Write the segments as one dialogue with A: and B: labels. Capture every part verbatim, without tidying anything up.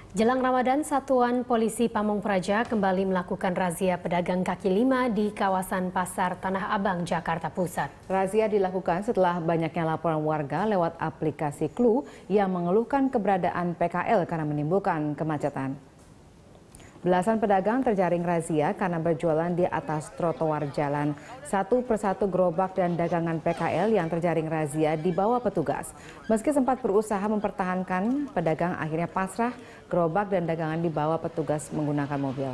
A: Jelang Ramadan, Satuan Polisi Pamong Praja kembali melakukan razia pedagang kaki lima di kawasan Pasar Tanah Abang, Jakarta Pusat.
B: Razia dilakukan setelah banyaknya laporan warga lewat aplikasi Clue yang mengeluhkan keberadaan P K L karena menimbulkan kemacetan. Belasan pedagang terjaring razia karena berjualan di atas trotoar jalan. Satu persatu gerobak dan dagangan P K L yang terjaring razia dibawa petugas. Meski sempat berusaha mempertahankan, pedagang akhirnya pasrah. Gerobak dan dagangan dibawa petugas menggunakan mobil.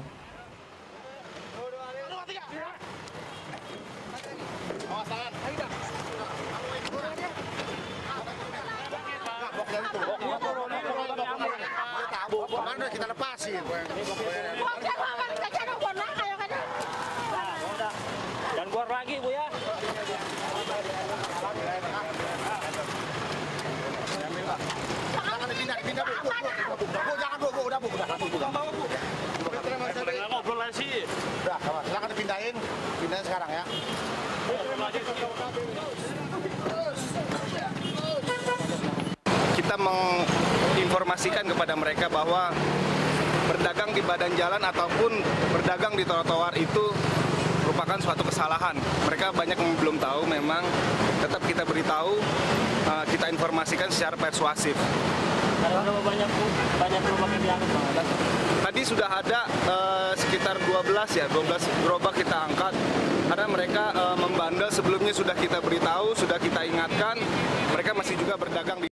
C: Kita lepasin.
D: Dan keluar lagi, Bu ya.
C: Jangan dipindah, dipindah, Bu. Bu, jangan, Bu. Udah, Bu. Udah, Bu. Bawa, Bu.
D: Ngobrol lagi.
C: Udah, silakan dipindahin. Pindahin sekarang ya.
E: Kita menginformasikan kepada mereka bahwa berdagang di badan jalan ataupun berdagang di trotoar itu merupakan suatu kesalahan. Mereka banyak yang belum tahu, memang tetap kita beritahu, kita informasikan secara persuasif.
D: Ada berapa banyak banyak gerobak yang diangkat, Bang?
E: Tadi sudah ada eh, sekitar dua belas ya, dua belas gerobak kita angkat karena mereka eh, membandel. Sebelumnya sudah kita beritahu, sudah kita ingatkan, mereka masih juga berdagang di